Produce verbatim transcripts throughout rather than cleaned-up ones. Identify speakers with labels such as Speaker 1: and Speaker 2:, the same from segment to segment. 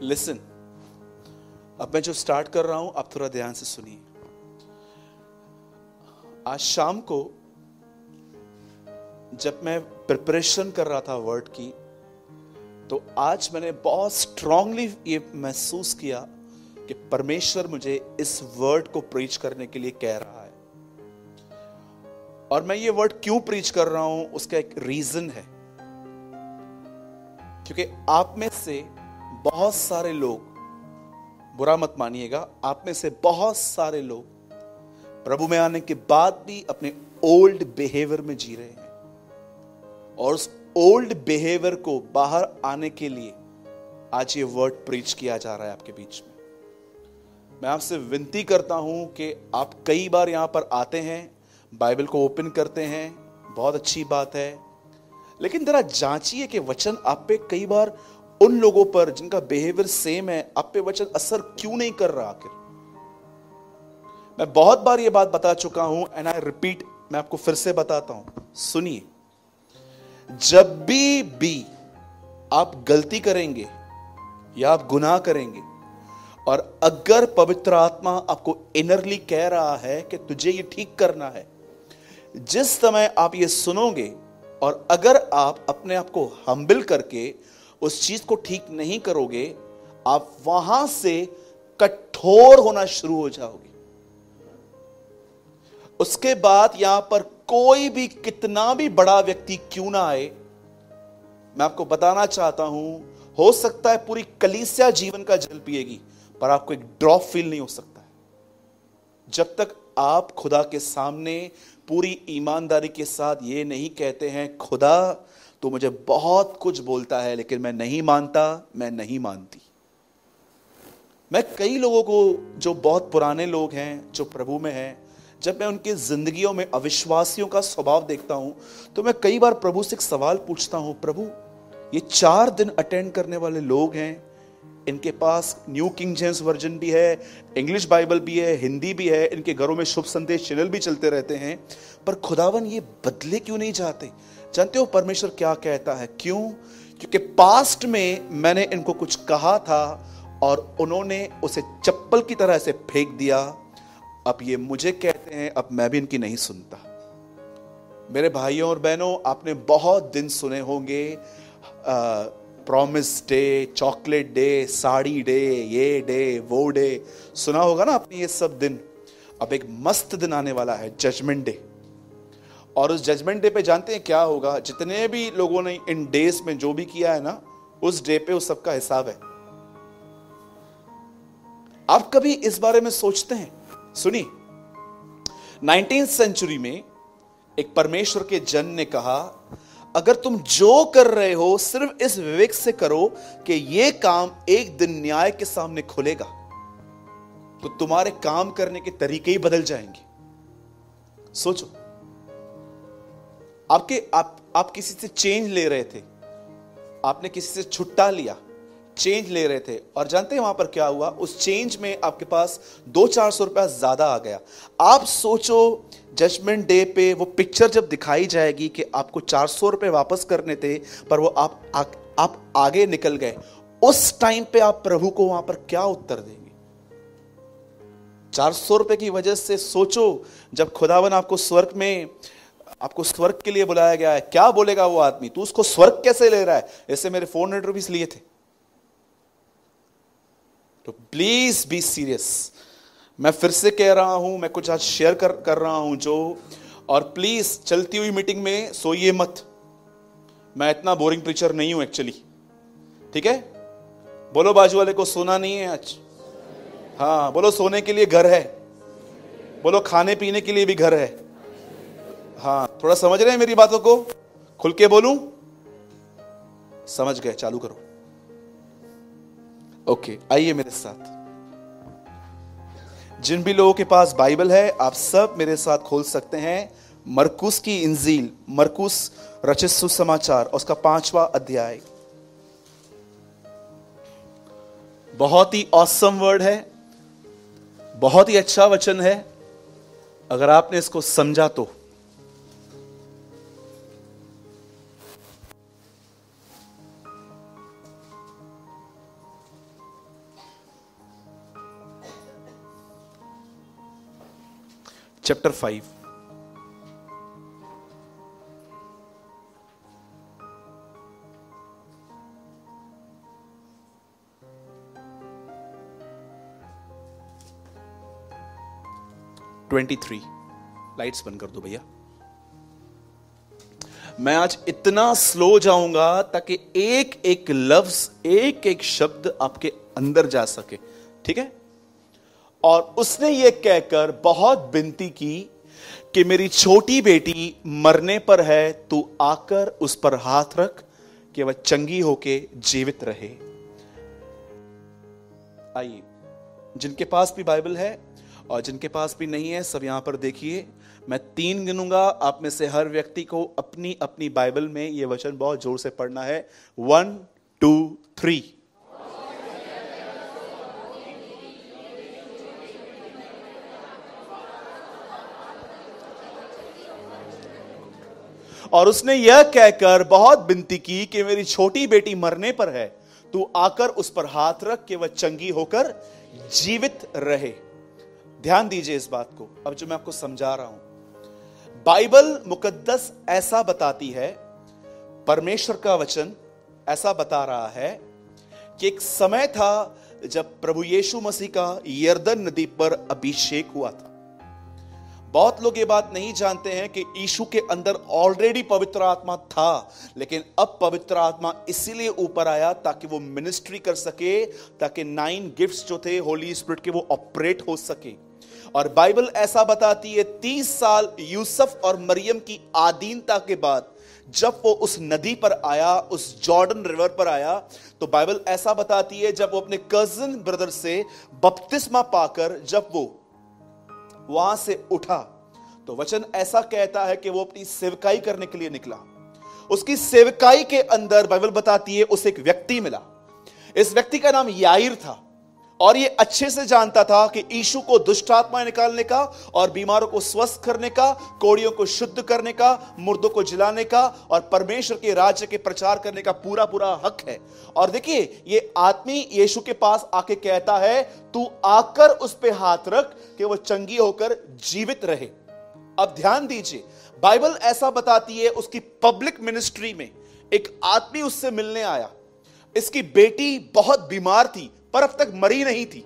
Speaker 1: Listen, अब मैं जो स्टार्ट कर रहा हूं आप थोड़ा ध्यान से सुनिए। आज शाम को जब मैं प्रिपरेशन कर रहा था वर्ड की, तो आज मैंने बहुत स्ट्रांगली ये महसूस किया कि परमेश्वर मुझे इस वर्ड को प्रीच करने के लिए कह रहा है। और मैं ये वर्ड क्यों प्रीच कर रहा हूं, उसका एक रीजन है। क्योंकि आप में से बहुत सारे लोग, बुरा मत मानिएगा, आप में से बहुत सारे लोग प्रभु में आने के बाद भी अपने ओल्ड बिहेवियर में जी रहे हैं, और उस ओल्ड बिहेवियर को बाहर आने के लिए आज ये वर्ड प्रीच किया जा रहा है आपके बीच में। मैं आपसे विनती करता हूं कि आप कई बार यहां पर आते हैं, बाइबल को ओपन करते हैं, बहुत अच्छी बात है, लेकिन जरा जांचिए कि वचन आप पे कई बार उन लोगों पर जिनका बिहेवियर सेम है, आप पे वचन असर क्यों नहीं कर रहा आखिर। मैं बहुत बार ये बात बता चुका हूं, एंड आई रिपीट, मैं आपको फिर से बताता हूं, सुनिए। जब भी भी आप गलती करेंगे या आप गुनाह करेंगे, और अगर पवित्र आत्मा आपको इनरली कह रहा है कि तुझे ये ठीक करना है, जिस समय आप ये सुनोगे और अगर आप अपने आप को हम्बल करके उस चीज को ठीक नहीं करोगे, आप वहां से कठोर होना शुरू हो जाओगे। उसके बाद यहां पर कोई भी कितना भी बड़ा व्यक्ति क्यों ना आए, मैं आपको बताना चाहता हूं, हो सकता है पूरी कलीसिया जीवन का जल पिएगी, पर आपको एक ड्रॉप फील नहीं हो सकता है जब तक आप खुदा के सामने पूरी ईमानदारी के साथ ये नहीं कहते हैं, खुदा तो मुझे बहुत कुछ बोलता है लेकिन मैं नहीं मानता, मैं नहीं मानती। मैं कई लोगों को, जो बहुत पुराने लोग हैं, जो प्रभु में हैं, जब मैं उनकी जिंदगियों में अविश्वासियों का स्वभाव देखता हूं, तो मैं कई बार प्रभु से एक सवाल पूछता हूं, प्रभु ये चार दिन अटेंड करने वाले लोग हैं, इनके पास न्यू किंग जेम्स वर्जन भी है, इंग्लिश बाइबल भी है, हिंदी भी है, इनके घरों में शुभ संदेश चैनल भी चलते रहते हैं, पर खुदावन ये बदले क्यों नहीं जाते? जानते हो परमेश्वर क्या कहता है? क्यों? क्योंकि पास्ट में मैंने इनको कुछ कहा था और उन्होंने उसे चप्पल की तरह से फेंक दिया। अब ये मुझे कहते हैं, अब मैं भी इनकी नहीं सुनता। मेरे भाइयों और बहनों, आपने बहुत दिन सुने होंगे, promise day, chocolate day, sari day, ये डे, वो डे, सुना होगा ना आपने ये सब दिन। अब एक मस्त दिन आने वाला है, जजमेंट डे। और उस जजमेंट डे पे जानते हैं क्या होगा? जितने भी लोगों ने इन डेज में जो भी किया है ना, उस डे पे उस सबका हिसाब है। आप कभी इस बारे में सोचते हैं? सुनिए, नाइनटीन्थ सेंचुरी में एक परमेश्वर के जन ने कहा, अगर तुम जो कर रहे हो सिर्फ इस विवेक से करो कि यह काम एक दिन न्याय के सामने खुलेगा, तो तुम्हारे काम करने के तरीके ही बदल जाएंगे। सोचो, आपके आप आप किसी से चेंज ले रहे थे, आपने किसी से छुट्टा लिया, चेंज ले रहे थे, और जानते हैं वहां पर क्या हुआ? उस चेंज में आपके पास दो चार सौ रुपया ज्यादा आ गया। आप सोचो, जजमेंट डे पे वो पिक्चर जब दिखाई जाएगी कि आपको चार सौ रुपए वापस करने थे, पर वो आप आ, आप आगे निकल गए, उस टाइम पे आप प्रभु को वहां पर क्या उत्तर देंगे? चार सौ रुपए की वजह से सोचो, जब खुदावन आपको स्वर्ग में, आपको स्वर्ग के लिए बुलाया गया है, क्या बोलेगा वो आदमी? तू उसको स्वर्ग कैसे ले रहा है? ऐसे मेरे फोर हंड्रेड रुपीज लिए थे। तो प्लीज बी सीरियस। मैं फिर से कह रहा हूं, मैं कुछ आज शेयर कर कर रहा हूं जो, और प्लीज चलती हुई मीटिंग में सोइए मत। मैं इतना बोरिंग प्रीचर नहीं हूं एक्चुअली, ठीक है? बोलो बाजू वाले को, सोना नहीं है आज। हाँ बोलो, सोने के लिए घर है। बोलो, खाने पीने के लिए भी घर है। हाँ, थोड़ा समझ रहे हैं मेरी बातों को? खुल के बोलूं? समझ गए? चालू करो। ओके, आइए मेरे साथ। जिन भी लोगों के पास बाइबल है, आप सब मेरे साथ खोल सकते हैं मरकुस की इंजील, मरकुस रचित सुसमाचार, उसका पांचवा अध्याय। बहुत ही ऑसम वर्ड है, बहुत ही अच्छा वचन है, अगर आपने इसको समझा तो। Chapter five, twenty three. Lights बंद कर दो भैया। मैं आज इतना स्लो जाऊंगा ताकि एक एक लफ्ज, एक एक शब्द आपके अंदर जा सके, ठीक है। और उसने यह कहकर बहुत विनती की कि मेरी छोटी बेटी मरने पर है, तू आकर उस पर हाथ रख कि वह चंगी होके जीवित रहे। आइए, जिनके पास भी बाइबल है और जिनके पास भी नहीं है, सब यहां पर देखिए। मैं तीन गिनूंगा, आप में से हर व्यक्ति को अपनी अपनी बाइबल में यह वचन बहुत जोर से पढ़ना है। One, two, three. और उसने यह कहकर बहुत विनती की कि मेरी छोटी बेटी मरने पर है, तू आकर उस पर हाथ रख कि वह चंगी होकर जीवित रहे। ध्यान दीजिए इस बात को, अब जो मैं आपको समझा रहा हूं, बाइबल मुकद्दस ऐसा बताती है, परमेश्वर का वचन ऐसा बता रहा है कि एक समय था जब प्रभु यीशु मसीह का यरदन नदी पर अभिषेक हुआ था। बहुत लोग ये बात नहीं जानते हैं कि यीशु के अंदर ऑलरेडी पवित्र आत्मा था, लेकिन अब पवित्र आत्मा इसीलिए ऊपर आया ताकि वो मिनिस्ट्री कर सके, ताकि नाइन गिफ्ट्स जो थे होली स्पिरिट के वो ऑपरेट हो सके। और बाइबल ऐसा बताती है, तीस साल यूसुफ और मरियम की आधीनता के बाद जब वो उस नदी पर आया, उस जॉर्डन रिवर पर आया, तो बाइबल ऐसा बताती है जब वो अपने कजिन ब्रदर से बपतिस्मा पाकर जब वो वहां से उठा, तो वचन ऐसा कहता है कि वो अपनी सेवकाई करने के लिए निकला। उसकी सेवकाई के अंदर बाइबल बताती है उसे एक व्यक्ति मिला। इस व्यक्ति का नाम याईर था और ये अच्छे से जानता था कि यीशु को दुष्ट आत्मा निकालने का और बीमारों को स्वस्थ करने का, कोढ़ियों को शुद्ध करने का, मुर्दों को जिलाने का और परमेश्वर के राज्य के प्रचार करने का पूरा पूरा हक है। और देखिए, ये आदमी यीशु के पास आके कहता है, तू आकर उस पे हाथ रख कि वो चंगी होकर जीवित रहे। अब ध्यान दीजिए, बाइबल ऐसा बताती है उसकी पब्लिक मिनिस्ट्री में एक आदमी उससे मिलने आया। इसकी बेटी बहुत बीमार थी पर अब तक मरी नहीं थी।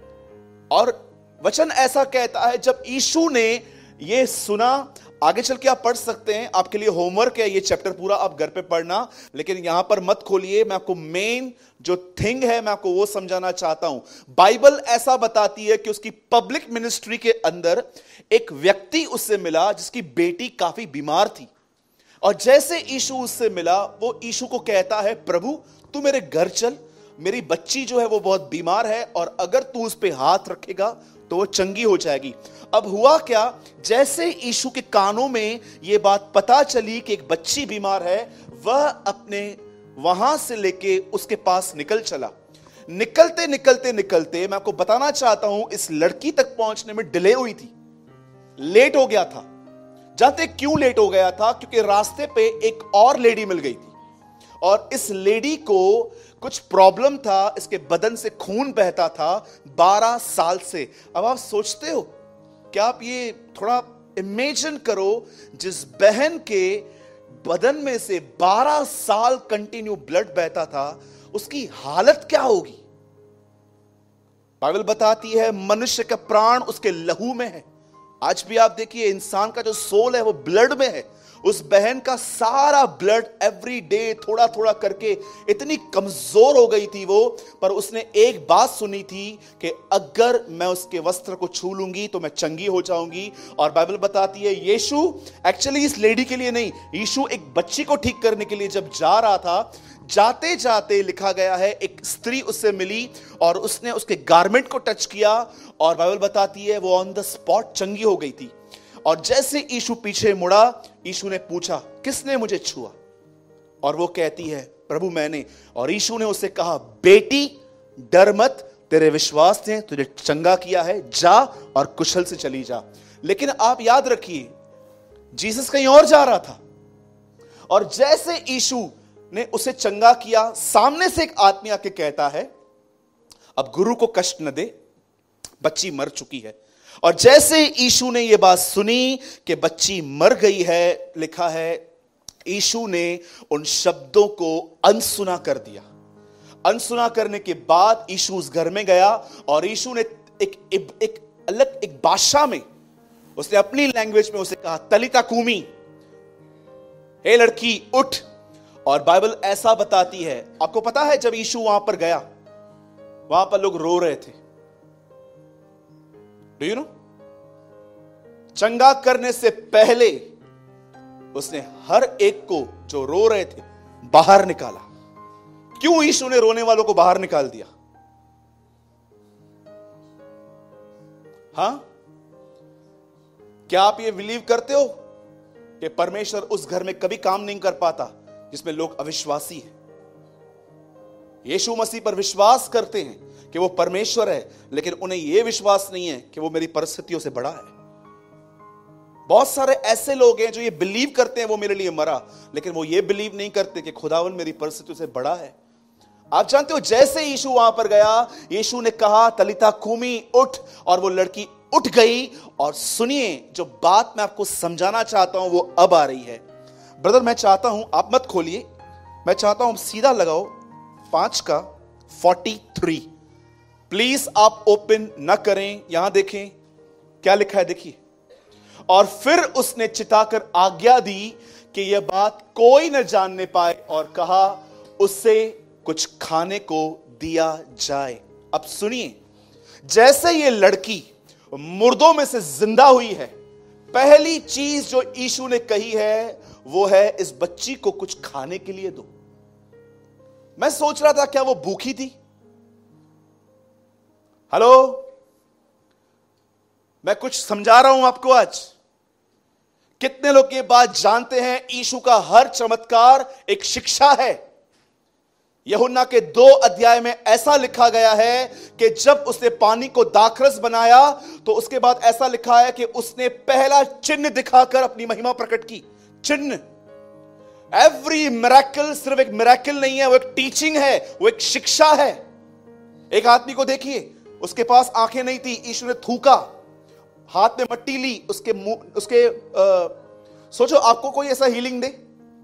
Speaker 1: और वचन ऐसा कहता है, जब यीशु ने यह सुना, आगे चल के आप पढ़ सकते हैं, आपके लिए होमवर्क है, ये चैप्टर पूरा आप घर पे पढ़ना, लेकिन यहां पर मत खोलिए। मैं आपको मेन जो थिंग है मैं आपको वो समझाना चाहता हूं। बाइबल ऐसा बताती है कि उसकी पब्लिक मिनिस्ट्री के अंदर एक व्यक्ति उससे मिला जिसकी बेटी काफी बीमार थी। और जैसे यीशु उससे मिला, वो यीशु को कहता है, प्रभु तू मेरे घर चल, मेरी बच्ची जो है वो बहुत बीमार है और अगर तू उस पे हाथ रखेगा तो वो चंगी हो जाएगी। अब हुआ क्या, जैसे यीशु के कानों में ये बात पता चली कि एक बच्ची बीमार है, वह अपने वहां से लेके उसके पास निकल चला। निकलते निकलते निकलते मैं आपको बताना चाहता हूं, इस लड़की तक पहुंचने में डिले हुई थी, लेट हो गया था। जानते क्यों लेट हो गया था? क्योंकि रास्ते पे एक और लेडी मिल गई थी और इस लेडी को कुछ प्रॉब्लम था, इसके बदन से खून बहता था बारह साल से। अब आप सोचते हो, क्या आप ये थोड़ा इमेजिन करो, जिस बहन के बदन में से बारह साल कंटिन्यू ब्लड बहता था, उसकी हालत क्या होगी? बाइबल बताती है मनुष्य का प्राण उसके लहू में है। आज भी आप देखिए, इंसान का जो सोल है वो ब्लड में है। उस बहन का सारा ब्लड एवरी डे थोड़ा थोड़ा करके इतनी कमजोर हो गई थी वो, पर उसने एक बात सुनी थी कि अगर मैं उसके वस्त्र को छू लूंगी तो मैं चंगी हो जाऊंगी। और बाइबल बताती है यीशु एक्चुअली इस लेडी के लिए नहीं, यीशु एक बच्ची को ठीक करने के लिए जब जा रहा था, जाते जाते लिखा गया है एक स्त्री उससे मिली और उसने उसके गारमेंट को टच किया और बाइबल बताती है वो ऑन द स्पॉट चंगी हो गई थी। और जैसे यीशु पीछे मुड़ा, यीशु ने पूछा, किसने मुझे छुआ? और वो कहती है, प्रभु मैंने। और यीशु ने उससे कहा, बेटी डर मत, तेरे विश्वास ने तुझे चंगा किया है, जा और कुशल से चली जा। लेकिन आप याद रखिए, जीसस कहीं और जा रहा था और जैसे यीशु ने उसे चंगा किया, सामने से एक आदमी आके कहता है, अब गुरु को कष्ट न दे, बच्ची मर चुकी है। और जैसे यीशु ने यह बात सुनी कि बच्ची मर गई है, लिखा है यीशु ने उन शब्दों को अनसुना कर दिया। अनसुना करने के बाद यीशु उस घर में गया और यीशु ने एक, एक, एक अलग एक भाषा में, उसने अपनी लैंग्वेज में उसे कहा, तलिता कूमी, हे लड़की उठ। और बाइबल ऐसा बताती है, आपको पता है जब यीशु वहां पर गया, वहां पर लोग रो रहे थे। Do you know? चंगा करने से पहले उसने हर एक को जो रो रहे थे बाहर निकाला। क्यों यीशु ने रोने वालों को बाहर निकाल दिया? हां, क्या आप ये बिलीव करते हो कि परमेश्वर उस घर में कभी काम नहीं कर पाता जिसमें लोग अविश्वासी हैं? यीशु मसीह पर विश्वास करते हैं कि वो परमेश्वर है, लेकिन उन्हें यह विश्वास नहीं है कि वो मेरी परिस्थितियों से बड़ा है। बहुत सारे ऐसे लोग हैं जो ये बिलीव करते हैं वो मेरे लिए मरा, लेकिन वो ये बिलीव नहीं करते कि खुदावन मेरी परिस्थितियों से बड़ा है। आप जानते हो, जैसे यीशु वहां पर गया, यीशु ने कहा तलिता कूमी, उठ, और वो लड़की उठ गई। और सुनिए, जो बात मैं आपको समझाना चाहता हूं वो अब आ रही है। ब्रदर, मैं चाहता हूं आप मत खोलिए, मैं चाहता हूं सीधा लगाओ पांच का फोर्टी थ्री। प्लीज आप ओपन ना करें, यहां देखें क्या लिखा है, देखिए। और फिर उसने चिताकर आज्ञा दी कि यह बात कोई न जानने पाए, और कहा उससे कुछ खाने को दिया जाए। अब सुनिए, जैसे ये लड़की मुर्दों में से जिंदा हुई है, पहली चीज जो यीशु ने कही है वो है, इस बच्ची को कुछ खाने के लिए दो। मैं सोच रहा था क्या वो भूखी थी? हेलो, मैं कुछ समझा रहा हूं आपको आज। कितने लोग ये बात जानते हैं, यीशु का हर चमत्कार एक शिक्षा है। यूहन्ना के दो अध्याय में ऐसा लिखा गया है कि जब उसने पानी को दाखरस बनाया, तो उसके बाद ऐसा लिखा है कि उसने पहला चिन्ह दिखाकर अपनी महिमा प्रकट की। चिन्ह, एवरी मिरेकल सिर्फ एक मिरेकल नहीं है, वो एक टीचिंग है, वो एक शिक्षा है। एक आदमी को देखिए, उसके पास आंखें नहीं थी, यीशु ने थूका, हाथ में मट्टी ली, उसके मुंह, उसके आ, सोचो आपको कोई ऐसा हीलिंग दे,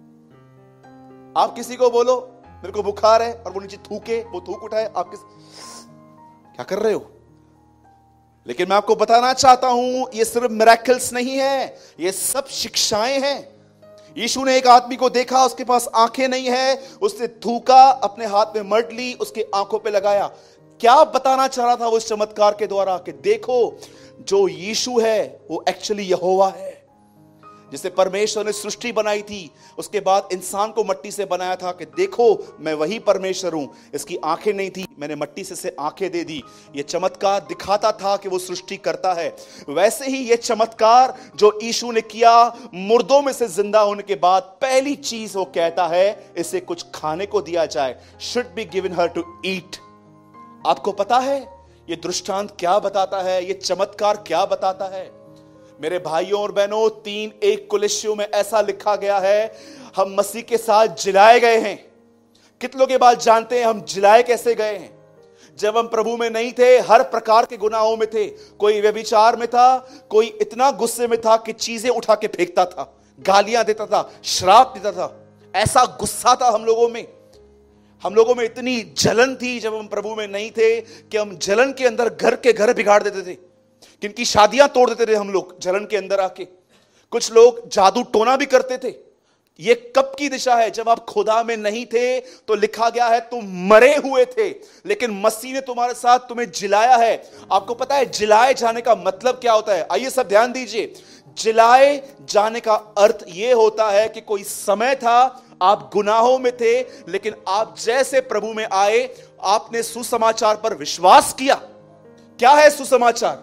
Speaker 1: आप किसी को बोलो मेरे को बुखार है, और वो नीचे थूके, वो थूक उठाए, आप किस क्या कर रहे हो? लेकिन मैं आपको बताना चाहता हूं, ये सिर्फ मिरेकल्स नहीं है, ये सब शिक्षाएं हैं। यीशु ने एक आदमी को देखा, उसके पास आंखें नहीं है, उसने थूका, अपने हाथ में मड ली, उसके आंखों पे लगाया। क्या बताना चाह रहा था वो इस चमत्कार के द्वारा? कि देखो, जो यीशु है वो एक्चुअली यहोवा है, जिसे परमेश्वर ने सृष्टि बनाई थी, उसके बाद इंसान को मट्टी से बनाया था कि देखो मैं वही परमेश्वर हूं। इसकी आंखें नहीं थी, मैंने मट्टी से से आंखें दे दी। यह चमत्कार दिखाता था कि वो सृष्टि करता है। वैसे ही यह चमत्कार जो यीशु ने किया, मुर्दों में से जिंदा होने के बाद पहली चीज वो कहता है, इसे कुछ खाने को दिया जाए, should be given her to eat. आपको पता है यह दृष्टांत क्या बताता है, यह चमत्कार क्या बताता है? मेरे भाइयों और बहनों, तीन एक कुलिस्सियों में ऐसा लिखा गया है, हम मसीह के साथ जिलाए गए हैं। कितने लोग ये बात जानते हैं हम जिलाए कैसे गए हैं? जब हम प्रभु में नहीं थे, हर प्रकार के गुनाहों में थे। कोई व्यभिचार में था, कोई इतना गुस्से में था कि चीजें उठा के फेंकता था, गालियां देता था, श्राप देता था। ऐसा गुस्सा था हम लोगों में। हम लोगों में इतनी जलन थी जब हम प्रभु में नहीं थे कि हम जलन के अंदर घर के घर बिगाड़ देते थे, किनकी शादियां तोड़ देते थे हम लोग जलन के अंदर आके। कुछ लोग जादू टोना भी करते थे। ये कब की दिशा है? जब आप खुदा में नहीं थे तो लिखा गया है तुम मरे हुए थे, लेकिन मसीह ने तुम्हारे साथ तुम्हें जिलाया है। आपको पता है जिलाए जाने का मतलब क्या होता है? आइए सब ध्यान दीजिए। जिलाए जाने का अर्थ यह होता है कि कोई समय था, आप गुनाहों में थे, लेकिन आप जैसे प्रभु में आए, आपने सुसमाचार पर विश्वास किया। क्या है सुसमाचार?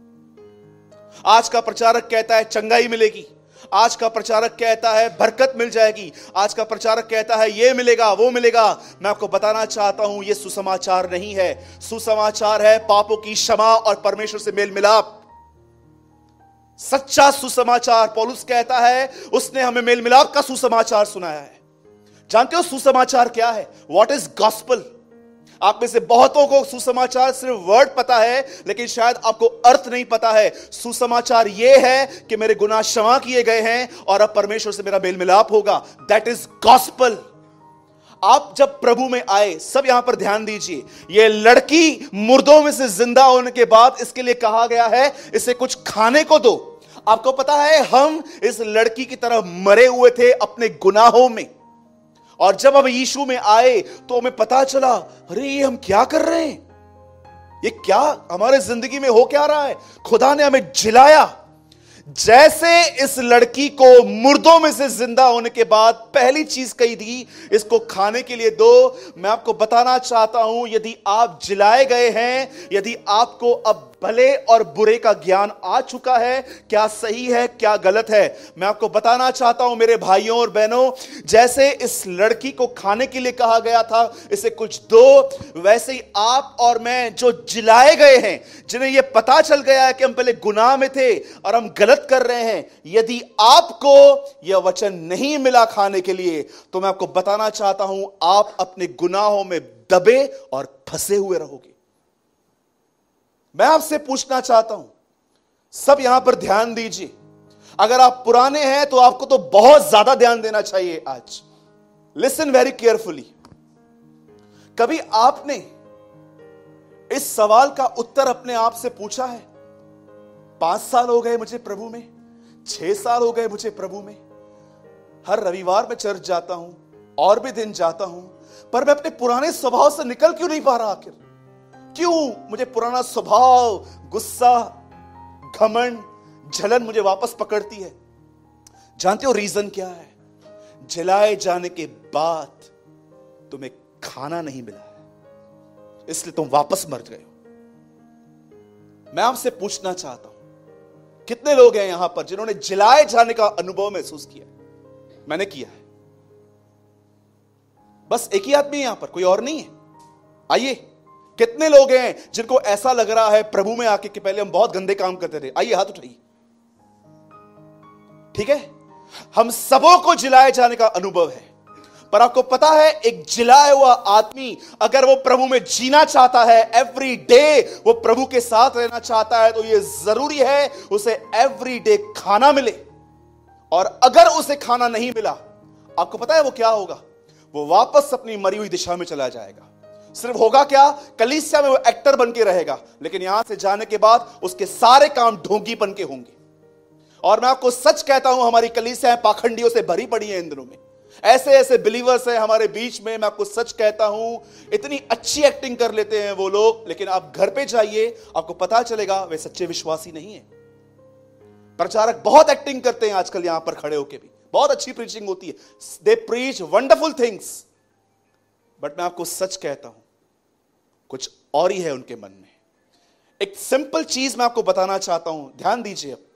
Speaker 1: आज का प्रचारक कहता है चंगाई मिलेगी, आज का प्रचारक कहता है बरकत मिल जाएगी, आज का प्रचारक कहता है ये मिलेगा वो मिलेगा। मैं आपको बताना चाहता हूं ये सुसमाचार नहीं है। सुसमाचार है पापों की क्षमा और परमेश्वर से मेल मिलाप। सच्चा सुसमाचार, पौलुस कहता है उसने हमें मेल मिलाप का सुसमाचार सुनाया है। जानते हो सुसमाचार क्या है? What is gospel? आप में से बहुतों को सुसमाचार सिर्फ वर्ड पता है, लेकिन शायद आपको अर्थ नहीं पता है। सुसमाचार यह है कि मेरे गुनाह क्षमा किए गए हैं और अब परमेश्वर से मेरा मेल मिलाप होगा। That is gospel. आप जब प्रभु में आए, सब यहां पर ध्यान दीजिए, यह लड़की मुर्दों में से जिंदा होने के बाद इसके लिए कहा गया है इसे कुछ खाने को दो। आपको पता है हम इस लड़की की तरह मरे हुए थे अपने गुनाहों में, और जब हम यीशु में आए तो हमें पता चला, अरे ये हम क्या कर रहे हैं, ये क्या हमारे जिंदगी में हो क्या रहा है। खुदा ने हमें जिलाया। जैसे इस लड़की को मुर्दों में से जिंदा होने के बाद पहली चीज कही थी, इसको खाने के लिए दो। मैं आपको बताना चाहता हूं, यदि आप जिलाए गए हैं, यदि आपको अब भले और बुरे का ज्ञान आ चुका है, क्या सही है क्या गलत है, मैं आपको बताना चाहता हूं मेरे भाइयों और बहनों, जैसे इस लड़की को खाने के लिए कहा गया था इसे कुछ दो, वैसे ही आप और मैं जो जिलाए गए हैं, जिन्हें यह पता चल गया है कि हम पहले गुनाह में थे और हम गलत कर रहे हैं, यदि आपको यह वचन नहीं मिला खाने के लिए, तो मैं आपको बताना चाहता हूं आप अपने गुनाहों में दबे और फंसे हुए रहोगे। मैं आपसे पूछना चाहता हूं, सब यहां पर ध्यान दीजिए। अगर आप पुराने हैं तो आपको तो बहुत ज्यादा ध्यान देना चाहिए आज। Listen very carefully. कभी आपने इस सवाल का उत्तर अपने आप से पूछा है, पांच साल हो गए मुझे प्रभु में, छह साल हो गए मुझे प्रभु में, हर रविवार में चर्च जाता हूं और भी दिन जाता हूं, पर मैं अपने पुराने स्वभाव से निकल क्यों नहीं पा रहा। आखिर क्यों मुझे पुराना स्वभाव, गुस्सा, घमंड, जलन मुझे वापस पकड़ती है। जानते हो रीजन क्या है? जलाए जाने के बाद तुम्हें खाना नहीं मिला है, इसलिए तुम वापस मर गए हो। मैं आपसे पूछना चाहता हूं, कितने लोग हैं यहां पर जिन्होंने जलाए जाने का अनुभव महसूस किया? मैंने किया है। बस एक ही आदमी यहां पर, कोई और नहीं है। आइए, कितने लोग हैं जिनको ऐसा लग रहा है प्रभु में आके कि पहले हम बहुत गंदे काम करते थे? आइए, हाथ उठाइए। ठीक है, हम सबों को जिलाए जाने का अनुभव है, पर आपको पता है एक जिलाया हुआ आदमी अगर वो प्रभु में जीना चाहता है, एवरी डे वो प्रभु के साथ रहना चाहता है, तो ये जरूरी है उसे एवरी डे खाना मिले। और अगर उसे खाना नहीं मिला, आपको पता है वो क्या होगा? वो वापस अपनी मरी हुई दिशा में चला जाएगा। सिर्फ होगा क्या? कलीसिया में वो एक्टर बन के रहेगा, लेकिन यहां से जाने के बाद उसके सारे काम ढोंगी बन के होंगे। और मैं आपको सच कहता हूं, हमारी कलीसियाएं पाखंडियों से भरी पड़ी हैं इन दिनों में। ऐसे ऐसे बिलीवर्स हैं हमारे बीच में, मैं आपको सच कहता हूं, इतनी अच्छी एक्टिंग कर लेते हैं वो लोग, लेकिन आप घर पे जाइए, आपको पता चलेगा वे सच्चे विश्वासी नहीं है। प्रचारक बहुत एक्टिंग करते हैं आजकल, यहां पर खड़े होकर भी बहुत अच्छी प्रीचिंग होती है, they preach wonderful things, but मैं आपको सच कहता हूं कुछ और ही है उनके मन में। एक सिंपल चीज मैं आपको बताना चाहता हूं, ध्यान दीजिए। अब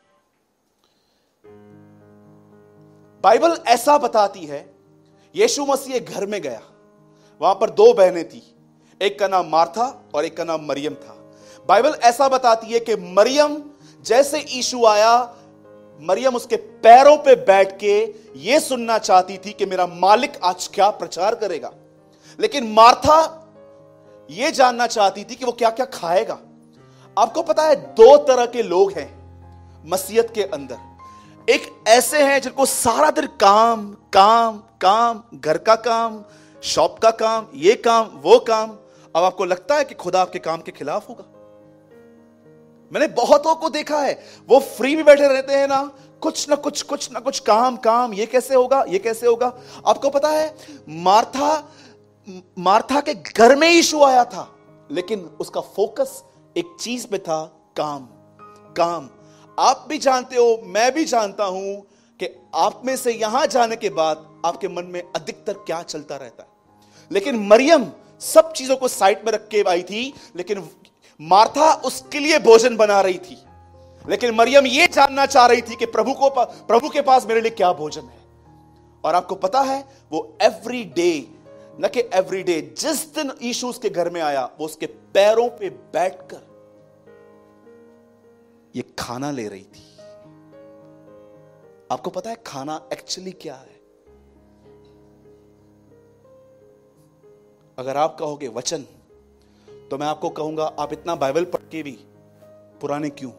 Speaker 1: बाइबल ऐसा बताती है, यीशु मसीह घर में गया, वहां पर दो बहनें थी, एक का नाम मार्था और एक का नाम मरियम था। बाइबल ऐसा बताती है कि मरियम जैसे यीशु आया, मरियम उसके पैरों पे बैठ के यह सुनना चाहती थी कि मेरा मालिक आज क्या प्रचार करेगा, लेकिन मार्था यह जानना चाहती थी कि वो क्या क्या खाएगा। आपको पता है दो तरह के लोग हैं मसीहत के अंदर। एक ऐसे हैं जिनको सारा दिन काम काम काम, घर का काम, शॉप का काम, ये काम वो काम। अब आपको लगता है कि खुदा आपके काम के खिलाफ होगा? मैंने बहुतों को देखा है, वो फ्री में बैठे रहते हैं ना, कुछ ना कुछ कुछ ना कुछ काम काम, ये कैसे होगा ये कैसे होगा। आपको पता है मार्था मार्था के घर में यीशु आया था, लेकिन उसका फोकस एक चीज पे था, काम काम। आप भी जानते हो, मैं भी जानता हूं कि आप में से यहां जाने के बाद आपके मन में अधिकतर क्या चलता रहता है। लेकिन मरियम सब चीजों को साइड में रख के आई थी, लेकिन मार्था उसके लिए भोजन बना रही थी। लेकिन मरियम यह जानना चाह रही थी कि प्रभु को प्रभु के पास मेरे लिए क्या भोजन है। और आपको पता है वो एवरी डे, न कि एवरी डे, जिस दिन यीशु उसके घर में आया, वो उसके पैरों पे बैठकर ये खाना ले रही थी। आपको पता है खाना एक्चुअली क्या है? अगर आप कहोगे वचन, तो मैं आपको कहूंगा आप इतना बाइबल पढ़ के भी पुराने क्यों?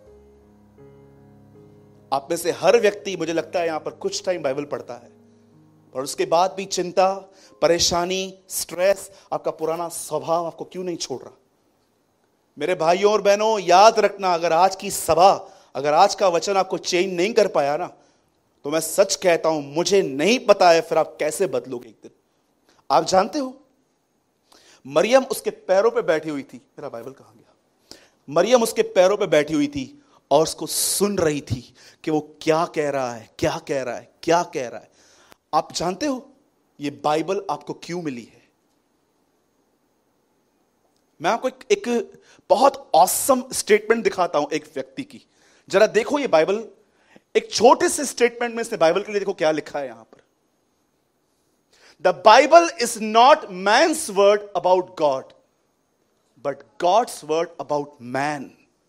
Speaker 1: आप में से हर व्यक्ति, मुझे लगता है यहां पर कुछ टाइम बाइबल पढ़ता है, और उसके बाद भी चिंता, परेशानी, स्ट्रेस, आपका पुराना स्वभाव आपको क्यों नहीं छोड़ रहा? मेरे भाइयों और बहनों, याद रखना, अगर आज की सभा, अगर आज का वचन आपको चेंज नहीं कर पाया ना, तो मैं सच कहता हूं, मुझे नहीं पता है फिर आप कैसे बदलोगे एक दिन। आप जानते हो, मरियम उसके पैरों पे बैठी हुई थी। मेरा बाइबल कहां गया? मरियम उसके पैरों पे बैठी हुई थी और उसको सुन रही थी कि वो क्या कह रहा है, क्या कह रहा है, क्या कह रहा है। आप जानते हो ये बाइबल आपको क्यों मिली है? मैं आपको एक, एक बहुत ऑसम स्टेटमेंट दिखाता हूं एक व्यक्ति की। जरा देखो ये बाइबल, एक छोटे से स्टेटमेंट में से बाइबल के लिए देखो क्या लिखा है यहां पर। The Bible is not man's word about God, but God's word about man.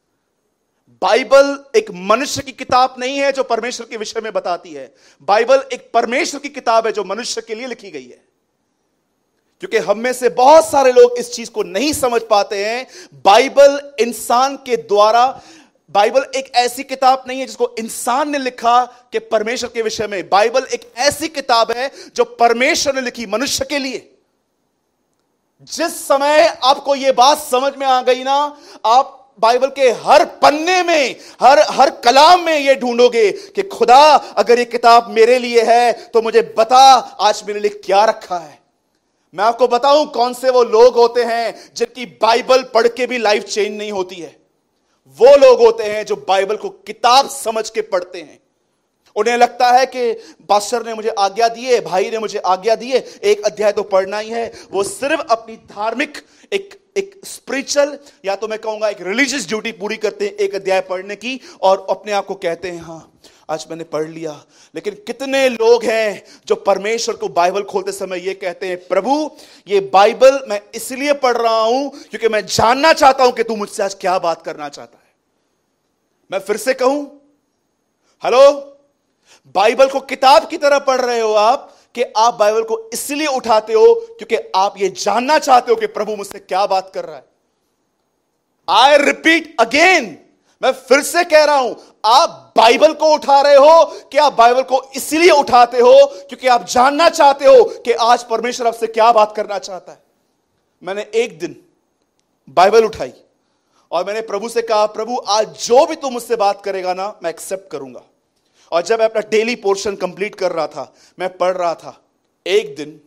Speaker 1: Bible एक मनुष्य की किताब नहीं है जो परमेश्वर के विषय में बताती है। बाइबल एक परमेश्वर की किताब है जो मनुष्य के लिए लिखी गई है। क्योंकि हम में से बहुत सारे लोग इस चीज को नहीं समझ पाते हैं। बाइबल इंसान के द्वारा, बाइबल एक ऐसी किताब नहीं है जिसको इंसान ने लिखा कि परमेश्वर के विषय में। बाइबल एक ऐसी किताब है जो परमेश्वर ने लिखी मनुष्य के लिए। जिस समय आपको यह बात समझ में आ गई ना, आप बाइबल के हर पन्ने में, हर हर कलाम में यह ढूंढोगे कि खुदा अगर यह किताब मेरे लिए है तो मुझे बता आज मेरे लिए क्या रखा है। मैं आपको बताऊं कौन से वो लोग होते हैं जिनकी बाइबल पढ़ के भी लाइफ चेंज नहीं होती है। वो लोग होते हैं जो बाइबल को किताब समझ के पढ़ते हैं। उन्हें लगता है कि पास्टर ने मुझे आज्ञा दी है, भाई ने मुझे आज्ञा दी है, एक अध्याय तो पढ़ना ही है। वो सिर्फ अपनी धार्मिक एक एक स्पिरिचुअल, या तो मैं कहूंगा एक रिलीजियस ड्यूटी पूरी करते हैं एक अध्याय पढ़ने की, और अपने आप को कहते हैं हाँ आज मैंने पढ़ लिया। लेकिन कितने लोग हैं जो परमेश्वर को बाइबल खोलते समय ये कहते हैं, प्रभु ये बाइबल मैं इसलिए पढ़ रहा हूं क्योंकि मैं जानना चाहता हूं कि तू मुझसे आज क्या बात करना चाहता है। मैं फिर से कहूं, हेलो, बाइबल को किताब की तरह पढ़ रहे हो आप कि आप बाइबल को इसलिए उठाते हो क्योंकि आप ये जानना चाहते हो कि प्रभु मुझसे क्या बात कर रहा है। आई रिपीट अगेन, मैं फिर से कह रहा हूं, आप बाइबल को उठा रहे हो कि आप बाइबल को इसलिए उठाते हो क्योंकि आप जानना चाहते हो कि आज परमेश्वर आपसे क्या बात करना चाहता है। मैंने एक दिन बाइबल उठाई और मैंने प्रभु से कहा, प्रभु आज जो भी तू मुझसे बात करेगा ना मैं एक्सेप्ट करूंगा। और जब मैं अपना डेली पोर्शन कंप्लीट कर रहा था, मैं पढ़ रहा था, एक दिन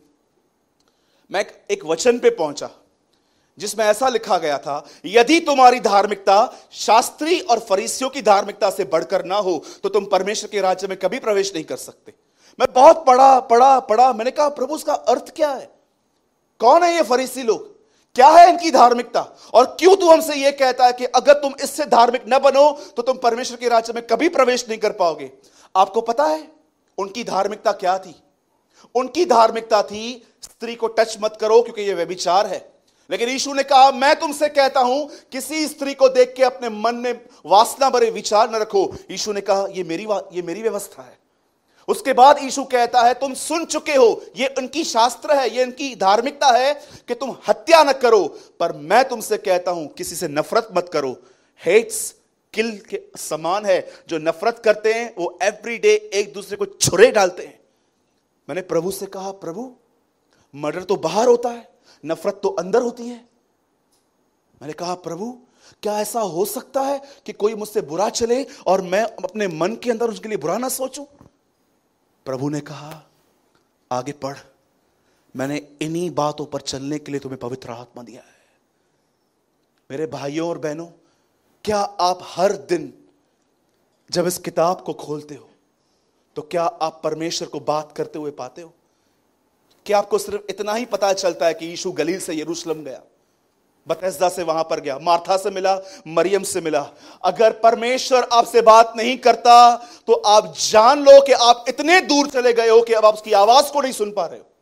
Speaker 1: मैं एक वचन पे पहुंचा जिसमें ऐसा लिखा गया था, यदि तुम्हारी धार्मिकता शास्त्री और फरीसियों की धार्मिकता से बढ़कर ना हो तो तुम परमेश्वर के राज्य में कभी प्रवेश नहीं कर सकते। मैं बहुत पढ़ा पढ़ा पढ़ा मैंने कहा, प्रभु इसका अर्थ क्या है? कौन है ये फरीसी लोग? क्या है इनकी धार्मिकता? और क्यों तू हमसे यह कहता है कि अगर तुम इससे धार्मिक न बनो तो तुम परमेश्वर के राज्य में कभी प्रवेश नहीं कर पाओगे? आपको पता है उनकी धार्मिकता क्या थी? उनकी धार्मिकता थी, स्त्री को टच मत करो क्योंकि यह व्यभिचार है। लेकिन यीशु ने कहा, मैं तुमसे कहता हूं किसी स्त्री को देख के अपने मन में वासना भरे विचार न रखो। यीशु ने कहा, यह मेरी ये मेरी व्यवस्था है। उसके बाद यीशु कहता है, तुम सुन चुके हो, ये उनकी शास्त्र है, ये उनकी धार्मिकता है कि तुम हत्या न करो, पर मैं तुमसे कहता हूं किसी से नफरत मत करो। हेट्स किल के समान है। जो नफरत करते हैं वो एवरीडे एक दूसरे को छुरे डालते हैं। मैंने प्रभु से कहा, प्रभु मर्डर तो बाहर होता है, नफरत तो अंदर होती है। मैंने कहा, प्रभु क्या ऐसा हो सकता है कि कोई मुझसे बुरा चले और मैं अपने मन के अंदर उसके लिए बुरा ना सोचूं? प्रभु ने कहा, आगे पढ़, मैंने इन्हीं बातों पर चलने के लिए तुम्हें पवित्र आत्मा दिया है। मेरे भाइयों और बहनों, क्या आप हर दिन जब इस किताब को खोलते हो तो क्या आप परमेश्वर को बात करते हुए पाते हो? क्या आपको सिर्फ इतना ही पता चलता है कि यीशु गलील से यरूशलेम गया, बथेस्दा से वहां पर गया, मार्था से मिला, मरियम से मिला? अगर परमेश्वर आपसे बात नहीं करता तो आप जान लो कि आप इतने दूर चले गए हो कि अब आप उसकी आवाज को नहीं सुन पा रहे हो।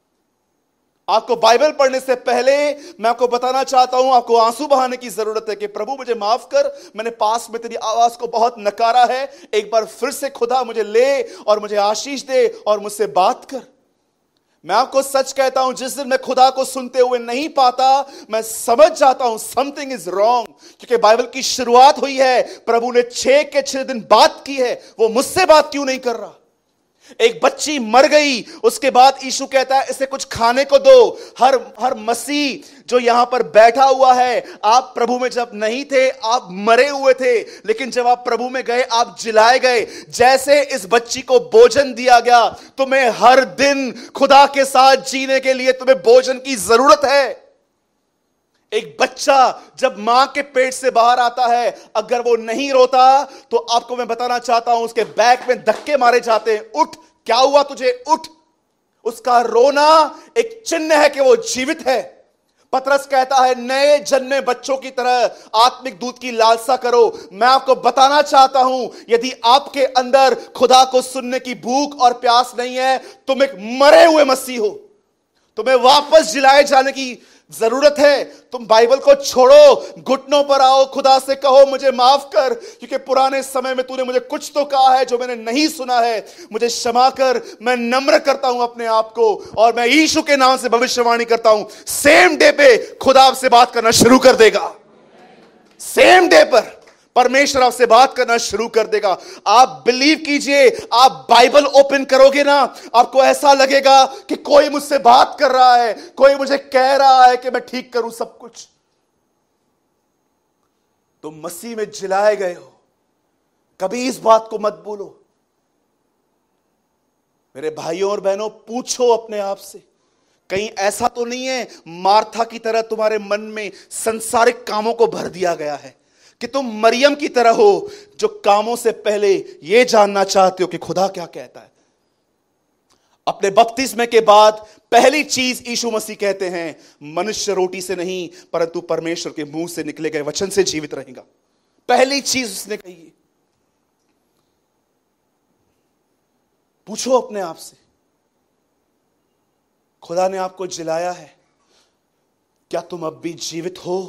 Speaker 1: आपको बाइबल पढ़ने से पहले मैं आपको बताना चाहता हूं, आपको आंसू बहाने की जरूरत है कि प्रभु मुझे माफ कर, मैंने पास में तेरी आवाज को बहुत नकारा है। एक बार फिर से खुदा मुझे ले और मुझे आशीष दे और मुझसे बात कर। मैं आपको सच कहता हूं, जिस दिन मैं खुदा को सुनते हुए नहीं पाता, मैं समझ जाता हूं समथिंग इज रॉन्ग। क्योंकि बाइबल की शुरुआत हुई है, प्रभु ने छह के छह दिन बात की है, वो मुझसे बात क्यों नहीं कर रहा? एक बच्ची मर गई, उसके बाद यीशु कहता है इसे कुछ खाने को दो। हर हर मसीह जो यहां पर बैठा हुआ है, आप प्रभु में जब नहीं थे आप मरे हुए थे, लेकिन जब आप प्रभु में गए आप जिलाए गए। जैसे इस बच्ची को भोजन दिया गया, तुम्हें हर दिन खुदा के साथ जीने के लिए तुम्हें भोजन की जरूरत है। एक बच्चा जब मां के पेट से बाहर आता है, अगर वो नहीं रोता तो आपको मैं बताना चाहता हूं उसके बैक में धक्के मारे जाते हैं। उठ, क्या हुआ तुझे, उठ। उसका रोना एक चिन्ह है कि वो जीवित है। पतरस कहता है नए जन्मे बच्चों की तरह आत्मिक दूध की लालसा करो। मैं आपको बताना चाहता हूं, यदि आपके अंदर खुदा को सुनने की भूख और प्यास नहीं है, तुम एक मरे हुए मसीह हो। तुम्हें वापस जिलाए जाने की जरूरत है। तुम बाइबल को छोड़ो, घुटनों पर आओ, खुदा से कहो मुझे माफ कर, क्योंकि पुराने समय में तूने मुझे कुछ तो कहा है जो मैंने नहीं सुना है, मुझे क्षमा कर। मैं नम्र करता हूं अपने आप को, और मैं यीशु के नाम से भविष्यवाणी करता हूं, सेम डे पे खुदा आपसे बात करना शुरू कर देगा। सेम डे पर परमेश्वर आपसे बात करना शुरू कर देगा। आप बिलीव कीजिए, आप बाइबल ओपन करोगे ना, आपको ऐसा लगेगा कि कोई मुझसे बात कर रहा है, कोई मुझे कह रहा है कि मैं ठीक करूं सब कुछ। तुम मसीह में जिलाए गए हो, कभी इस बात को मत भूलो। मेरे भाइयों और बहनों, पूछो अपने आप से, कहीं ऐसा तो नहीं है मार्था की तरह तुम्हारे मन में संसारिक कामों को भर दिया गया है कि तुम मरियम की तरह हो जो कामों से पहले यह जानना चाहते हो कि खुदा क्या कहता है। अपने बपतिस्मे के बाद पहली चीज यीशु मसीह कहते हैं, मनुष्य रोटी से नहीं परंतु परमेश्वर के मुंह से निकले गए वचन से जीवित रहेगा। पहली चीज उसने कही है। पूछो अपने आप से, खुदा ने आपको जिलाया है, क्या तुम अब भी जीवित हो?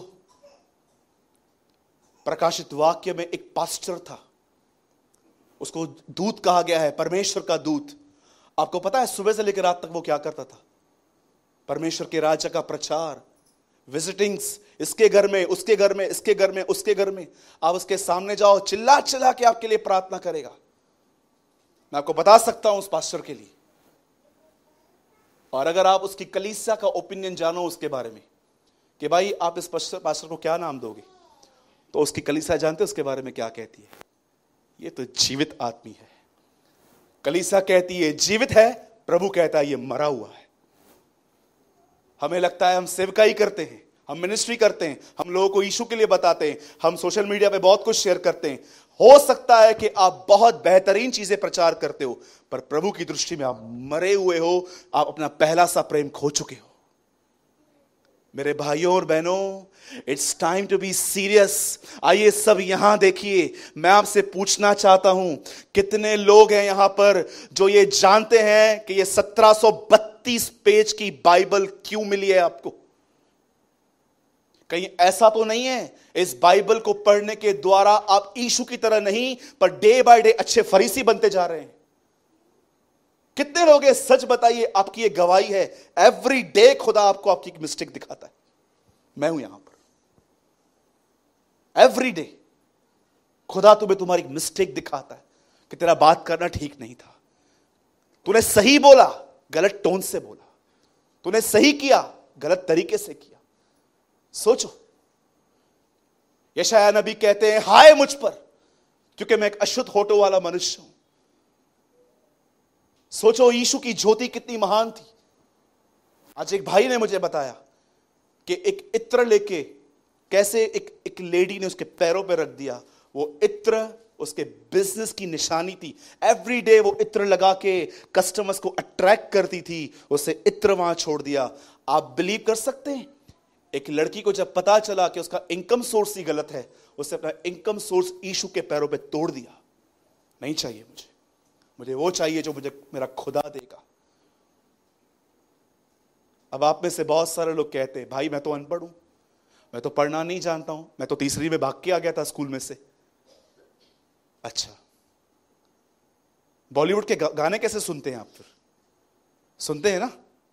Speaker 1: प्रकाशित वाक्य में एक पास्टर था, उसको दूत कहा गया है, परमेश्वर का दूत। आपको पता है सुबह से लेकर रात तक वो क्या करता था? परमेश्वर के राज्य का प्रचार, विजिटिंग्स, इसके घर में, उसके घर में, इसके घर में, उसके घर में। आप उसके सामने जाओ, चिल्ला चिल्ला के आपके लिए प्रार्थना करेगा। मैं आपको बता सकता हूं उस पास्टर के लिए। और अगर आप उसकी कलीसिया का ओपिनियन जानो उसके बारे में कि भाई आप इस पास्टर पास्टर को क्या नाम दोगे, तो उसकी कलीसिया जानते उसके बारे में क्या कहती है? ये तो जीवित आदमी है। कलीसिया कहती है जीवित है, प्रभु कहता है ये मरा हुआ है। हमें लगता है हम सेवकाई करते हैं, हम मिनिस्ट्री करते हैं, हम लोगों को यीशु के लिए बताते हैं, हम सोशल मीडिया पे बहुत कुछ शेयर करते हैं। हो सकता है कि आप बहुत बेहतरीन चीजें प्रचार करते हो, पर प्रभु की दृष्टि में आप मरे हुए हो, आप अपना पहला सा प्रेम खो चुके हो। मेरे भाइयों और बहनों, it's time to be serious. आइए सब यहां देखिए, मैं आपसे पूछना चाहता हूं, कितने लोग हैं यहां पर जो ये जानते हैं कि ये सत्रह सौ बत्तीस पेज की बाइबल क्यों मिली है आपको? कहीं ऐसा तो नहीं है इस बाइबल को पढ़ने के द्वारा आप यीशु की तरह नहीं, पर डे बाय डे अच्छे फरीसी बनते जा रहे हैं? कितने लोग हैं, सच बताइए, आपकी ये गवाही है, एवरी डे खुदा आपको आपकी मिस्टेक दिखाता है। मैं हूं यहां पर, एवरी डे खुदा तुम्हें तुम्हारी मिस्टेक दिखाता है कि तेरा बात करना ठीक नहीं था, तूने सही बोला गलत टोन से बोला, तूने सही किया गलत तरीके से किया। सोचो, यशायाह नबी कहते हैं हाय मुझ पर, क्योंकि मैं एक अशुद्ध होठों वाला मनुष्य हूं। सोचो यीशु की ज्योति कितनी महान थी। आज एक भाई ने मुझे बताया कि एक इत्र लेके कैसे एक एक लेडी ने उसके पैरों पे रख दिया। वो इत्र उसके बिजनेस की निशानी थी। एवरी डे वो इत्र लगा के कस्टमर्स को अट्रैक्ट करती थी, उसे इत्र वहां छोड़ दिया। आप बिलीव कर सकते हैं, एक लड़की को जब पता चला कि उसका इनकम सोर्स ही गलत है, उसने अपना इनकम सोर्स यीशु के पैरों पे तोड़ दिया। नहीं चाहिए मुझे, मुझे वो चाहिए जो मुझे मेरा खुदा देगा। अब आप में से बहुत सारे लोग कहते हैं भाई मैं तो अनपढ़ हूं, मैं तो पढ़ना नहीं जानता हूं, मैं तो तीसरी में भाग के आ गया था स्कूल में से। अच्छा, बॉलीवुड के गाने कैसे सुनते हैं आप? फिर सुनते हैं ना,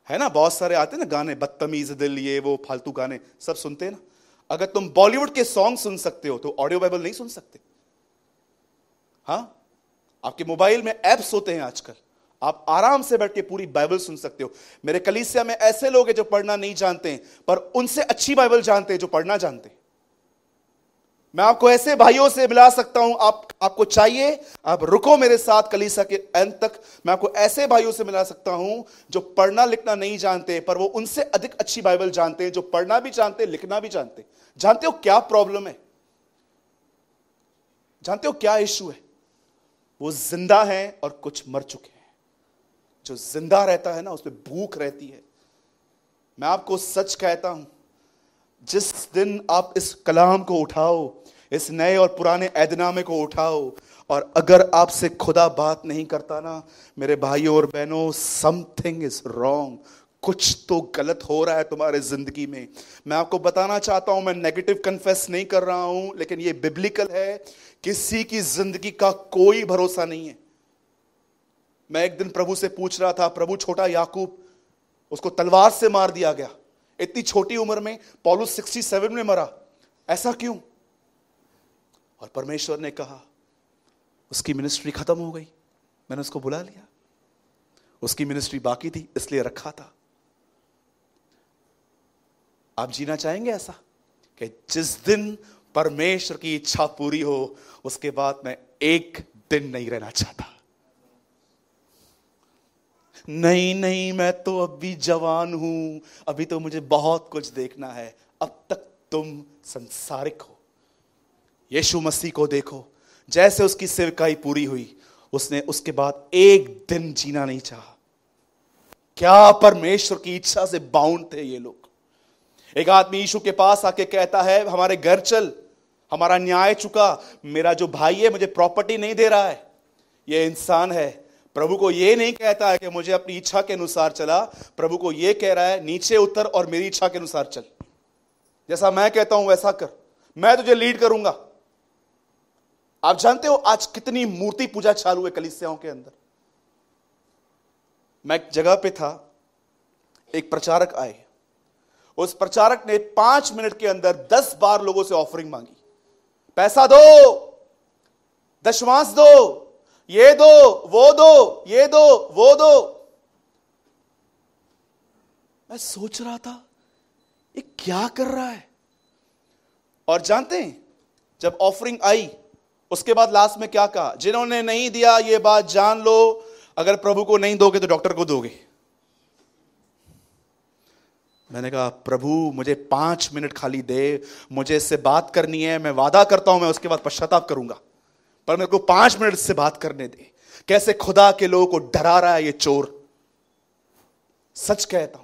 Speaker 1: है ना, बहुत सारे आते हैं ना गाने, बदतमीज दिल, ये वो फालतू गाने सब सुनते हैं ना। अगर तुम बॉलीवुड के सॉन्ग सुन सकते हो तो ऑडियो बाइबल नहीं सुन सकते? हाँ, आपके मोबाइल में एप्स होते हैं आजकल, आप आराम से बैठ के पूरी बाइबल सुन सकते हो। मेरे कलीसिया में ऐसे लोग हैं जो पढ़ना नहीं जानते हैं, पर उनसे अच्छी बाइबल जानते हैं जो पढ़ना जानते हैं। मैं आपको ऐसे भाइयों से मिला सकता हूं, आप आपको चाहिए आप रुको मेरे साथ कलीसिया के अंत तक। मैं आपको ऐसे भाइयों से मिला सकता हूं जो पढ़ना लिखना नहीं जानते, पर वो उनसे अधिक अच्छी बाइबल जानते हैं, जो पढ़ना भी जानते हैं, लिखना भी जानते हैं। जानते हो क्या प्रॉब्लम है? जानते हो क्या इश्यू है? वो जिंदा हैं और कुछ मर चुके हैं। जो जिंदा रहता है ना, उसमें भूख रहती है। मैं आपको सच कहता हूं, जिस दिन आप इस कलाम को उठाओ, इस नए और पुराने ऐदनामे को उठाओ, और अगर आपसे खुदा बात नहीं करता ना मेरे भाइयों और बहनों, समथिंग इज रॉन्ग। कुछ तो गलत हो रहा है तुम्हारे जिंदगी में। मैं आपको बताना चाहता हूं, मैं नेगेटिव कन्फेस नहीं कर रहा हूं, लेकिन ये बिब्लिकल है। किसी की जिंदगी का कोई भरोसा नहीं है। मैं एक दिन प्रभु से पूछ रहा था, प्रभु छोटा याकूब, उसको तलवार से मार दिया गया इतनी छोटी उम्र में। पौलुस सड़सठ में मरा, ऐसा क्यों? और परमेश्वर ने कहा उसकी मिनिस्ट्री खत्म हो गई, मैंने उसको बुला लिया। उसकी मिनिस्ट्री बाकी थी, इसलिए रखा था। आप जीना चाहेंगे ऐसा कि जिस दिन परमेश्वर की इच्छा पूरी हो, उसके बाद मैं एक दिन नहीं रहना चाहता। नहीं नहीं, मैं तो अभी जवान हूं, अभी तो मुझे बहुत कुछ देखना है। अब तक तुम संसारिक हो। यीशु मसीह को देखो, जैसे उसकी सेवकाई पूरी हुई, उसने उसके बाद एक दिन जीना नहीं चाहा। क्या परमेश्वर की इच्छा से बाउंड थे ये लोग। एक आदमी यीशु के पास आके कहता है, हमारे घर चल, हमारा न्याय चुका, मेरा जो भाई है मुझे प्रॉपर्टी नहीं दे रहा है। ये इंसान है। प्रभु को ये नहीं कहता है कि मुझे अपनी इच्छा के अनुसार चला, प्रभु को ये कह रहा है नीचे उतर और मेरी इच्छा के अनुसार चल, जैसा मैं कहता हूं वैसा कर, मैं तुझे लीड करूंगा। आप जानते हो आज कितनी मूर्ति पूजा चालू है कलीसियाओं के अंदर। मैं एक जगह पे था, एक प्रचारक आए, उस प्रचारक ने पांच मिनट के अंदर दस बार लोगों से ऑफरिंग मांगी। पैसा दो, दशमांश दो, ये दो, वो दो, ये दो, वो दो। मैं सोच रहा था ये क्या कर रहा है। और जानते हैं जब ऑफरिंग आई, उसके बाद लास्ट में क्या कहा? जिन्होंने नहीं दिया ये बात जान लो, अगर प्रभु को नहीं दोगे तो डॉक्टर को दोगे। मैंने कहा प्रभु मुझे पांच मिनट खाली दे, मुझे इससे बात करनी है। मैं वादा करता हूं मैं उसके बाद पश्चाताप करूंगा, पर मेरे को पांच मिनट से बात करने दे। कैसे खुदा के लोगों को डरा रहा है ये चोर। सच कहता हूं,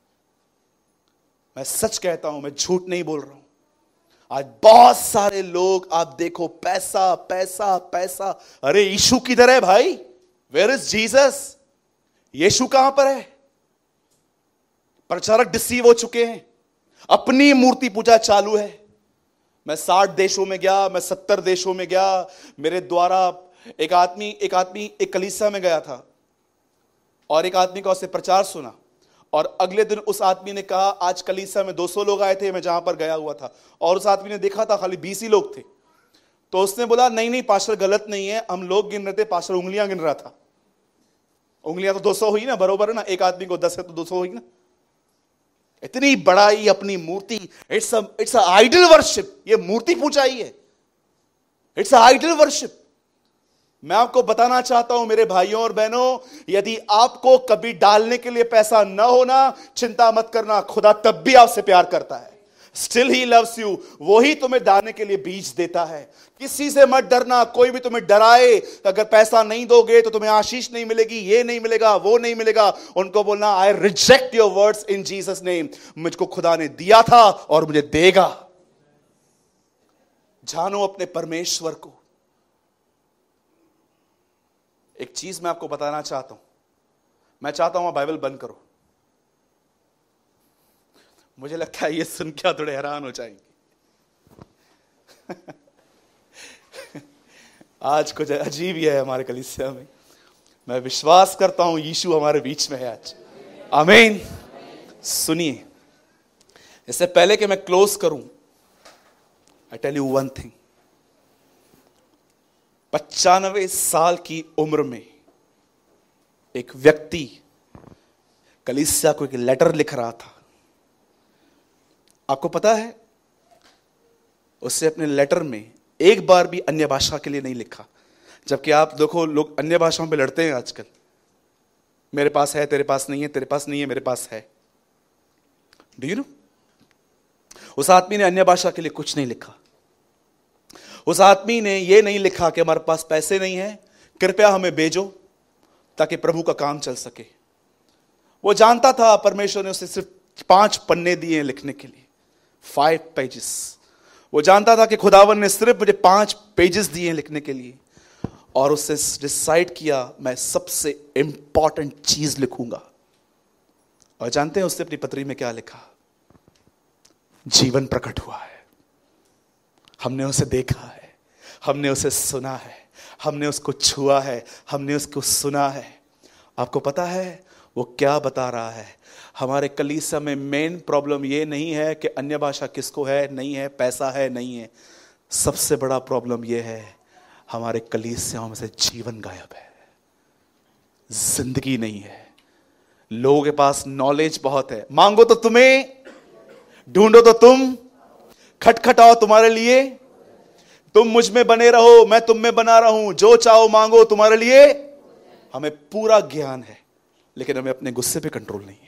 Speaker 1: मैं सच कहता हूं, मैं झूठ नहीं बोल रहा हूं। आज बहुत सारे लोग आप देखो, पैसा पैसा पैसा। अरे यीशु किधर है भाई? Where is Jesus? यीशु कहां पर है? प्रचारक डिसीव हो चुके हैं, अपनी मूर्ति पूजा चालू है। मैं साठ देशों में गया, मैं सत्तर देशों में गया। मेरे द्वारा एक आदमी एक आदमी एक कलीसिया में गया था और एक आदमी का उससे प्रचार सुना, और अगले दिन उस आदमी ने कहा आज कलीसिया में दो सौ लोग आए थे, मैं जहां पर गया हुआ था, और उस आदमी ने देखा था खाली बीस ही लोग थे। तो उसने बोला नहीं नहीं पास्टर गलत नहीं है, हम लोग गिन रहे थे, पास्टर उंगलियां गिन रहा था। उंगलियां तो दो सौ हुई ना, बरोबर है ना, एक आदमी को दस है तो दो सौ हुई ना। इतनी बड़ाई अपनी मूर्ति, इट्स इट्स आइडल वर्शिप। ये मूर्ति पूजा ही है, इट्स आइडल वर्शिप। मैं आपको बताना चाहता हूं मेरे भाइयों और बहनों, यदि आपको कभी डालने के लिए पैसा न होना, चिंता मत करना, खुदा तब भी आपसे प्यार करता है। Still he loves you. वो ही तुम्हें डालने के लिए बीज देता है। किसी से मत डरना, कोई भी तुम्हें डराए अगर पैसा नहीं दोगे तो तुम्हें आशीष नहीं मिलेगी, ये नहीं मिलेगा, वो नहीं मिलेगा, उनको बोलना I reject your words in Jesus name. मुझको खुदा ने दिया था और मुझे देगा। जानो अपने परमेश्वर को। एक चीज मैं आपको बताना चाहता हूं, मैं चाहता हूं बाइबल बंद करो। मुझे लगता है ये सुन के थोड़े हैरान हो जाएंगे। आज कुछ अजीब ही है हमारे कलीसिया में। मैं विश्वास करता हूं यीशु हमारे बीच में है आज। आमीन। सुनिए, इससे पहले कि मैं क्लोज करूं, I tell you one thing. पचानवे साल की उम्र में एक व्यक्ति कलीसिया को एक लेटर लिख रहा था। आपको पता है, उससे अपने लेटर में एक बार भी अन्य भाषा के लिए नहीं लिखा। जबकि आप देखो, लोग अन्य भाषाओं पे लड़ते हैं आजकल, मेरे पास है, तेरे पास नहीं है, तेरे पास नहीं है, मेरे पास है। डू यू नो, उस आदमी ने अन्य भाषा के लिए कुछ नहीं लिखा। उस आदमी ने यह नहीं लिखा कि हमारे पास पैसे नहीं है, कृपया हमें भेजो ताकि प्रभु का काम चल सके। वो जानता था परमेश्वर ने उसे सिर्फ पांच पन्ने दिए लिखने के लिए, फाइव पेजेस। वो जानता था कि खुदावन ने सिर्फ मुझे पांच पेजेस दिए लिखने के लिए, और उससे डिसाइड किया मैं सबसे इंपॉर्टेंट चीज लिखूंगा। और जानते हैं उसने अपनी पत्री में क्या लिखा? जीवन प्रकट हुआ है, हमने उसे देखा है, हमने उसे सुना है, हमने उसको छुआ है, हमने उसको सुना है। आपको पता है वो क्या बता रहा है? हमारे कलीसिया में मेन प्रॉब्लम ये नहीं है कि अन्य भाषा किसको है, नहीं है, पैसा है, नहीं है। सबसे बड़ा प्रॉब्लम ये है, हमारे कलीसियाओं में से जीवन गायब है, जिंदगी नहीं है। लोगों के पास नॉलेज बहुत है, मांगो तो तुम्हें, ढूंढो तो तुम, खटखटाओ तुम्हारे लिए, तुम मुझ में बने रहो, मैं तुम में बना रहा हूं, जो चाहो मांगो तुम्हारे लिए। हमें पूरा ज्ञान है, लेकिन हमें अपने गुस्से पे कंट्रोल नहीं है।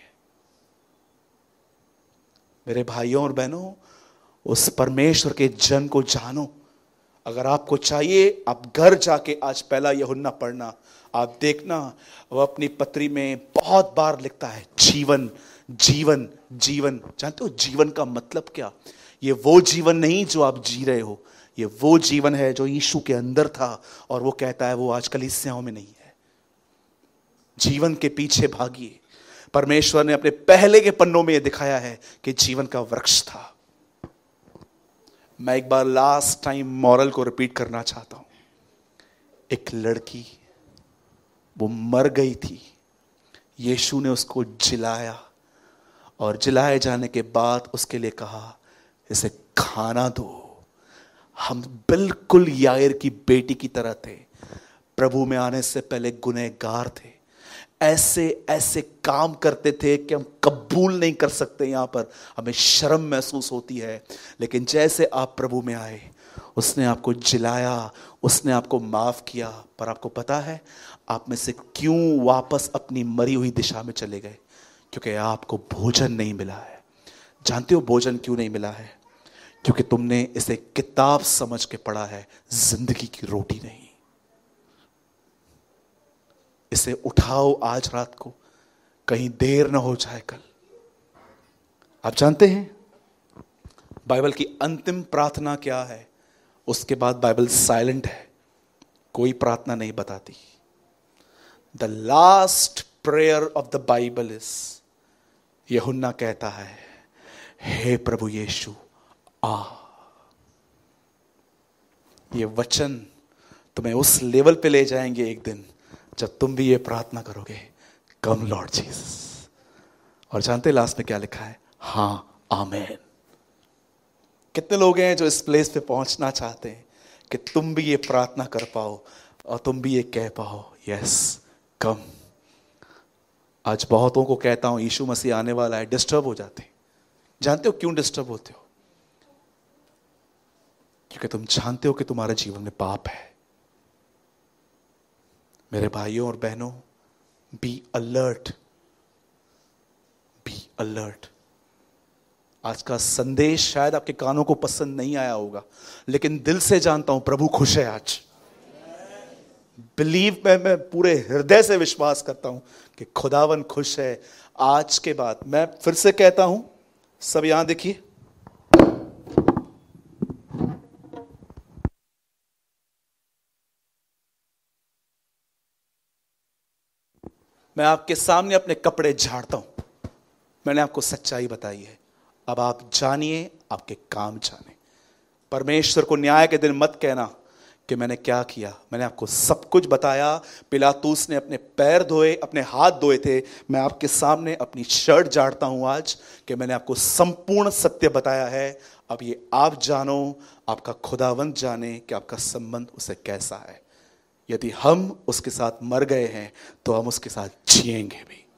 Speaker 1: मेरे भाइयों और बहनों, उस परमेश्वर के जन को जानो। अगर आपको चाहिए, आप घर जाके आज पहला यूहन्ना पढ़ना, आप देखना वो अपनी पत्री में बहुत बार लिखता है जीवन जीवन जीवन। जानते हो जीवन का मतलब क्या? ये वो जीवन नहीं जो आप जी रहे हो, ये वो जीवन है जो यीशु के अंदर था, और वो कहता है वो आज कलीसियाओं में नहीं है। जीवन के पीछे भागिए। परमेश्वर ने अपने पहले के पन्नों में यह दिखाया है कि जीवन का वृक्ष था। मैं एक बार लास्ट टाइम मॉरल को रिपीट करना चाहता हूं। एक लड़की, वो मर गई थी, यीशु ने उसको जिलाया, और जिलाए जाने के बाद उसके लिए कहा इसे खाना दो। हम बिल्कुल यायर की बेटी की तरह थे, प्रभु में आने से पहले गुनहगार थे, ऐसे ऐसे काम करते थे कि हम कबूल नहीं कर सकते, यहां पर हमें शर्म महसूस होती है। लेकिन जैसे आप प्रभु में आए, उसने आपको जिलाया, उसने आपको माफ किया। पर आपको पता है आप में से क्यों वापस अपनी मरी हुई दिशा में चले गए? क्योंकि आपको भोजन नहीं मिला है। जानते हो भोजन क्यों नहीं मिला है? क्योंकि तुमने इसे किताब समझ के पढ़ा है, जिंदगी की रोटी नहीं। इसे उठाओ आज रात को, कहीं देर ना हो जाए कल। आप जानते हैं बाइबल की अंतिम प्रार्थना क्या है? उसके बाद बाइबल साइलेंट है, कोई प्रार्थना नहीं बताती। The last prayer of the Bible is, Yuhanna कहता है, हे प्रभु यीशु आ। ये वचन तुम्हें उस लेवल पे ले जाएंगे एक दिन जब तुम भी ये प्रार्थना करोगे, कम लॉर्ड जीसस। और जानते लास्ट में क्या लिखा है? हाँ आमेन। कितने लोग हैं जो इस प्लेस पे पहुंचना चाहते हैं कि तुम भी ये प्रार्थना कर पाओ और तुम भी ये कह पाओ, यस कम। आज बहुतों को कहता हूं यीशु मसीह आने वाला है, डिस्टर्ब हो जाते हैं। जानते हो क्यों डिस्टर्ब होते हो? क्योंकि तुम जानते हो कि तुम्हारे जीवन में पाप है। मेरे भाइयों और बहनों, बी अलर्ट, बी अलर्ट। आज का संदेश शायद आपके कानों को पसंद नहीं आया होगा, लेकिन दिल से जानता हूं प्रभु खुश है आज। बिलीव में मैं पूरे हृदय से विश्वास करता हूं कि खुदावन खुश है। आज के बाद मैं फिर से कहता हूं, सब यहां देखिए, मैं आपके सामने अपने कपड़े झाड़ता हूं। मैंने आपको सच्चाई बताई है, अब आप जानिए, आपके काम जाने। परमेश्वर को न्याय के दिन मत कहना कि मैंने क्या किया। मैंने आपको सब कुछ बताया। पिलातूस ने अपने पैर धोए, अपने हाथ धोए थे। मैं आपके सामने अपनी शर्ट झाड़ता हूं आज कि मैंने आपको संपूर्ण सत्य बताया है। अब ये आप जानो, आपका खुदावंत जाने कि आपका संबंध उसे कैसा है। यदि हम उसके साथ मर गए हैं तो हम उसके साथ जिएंगे भी।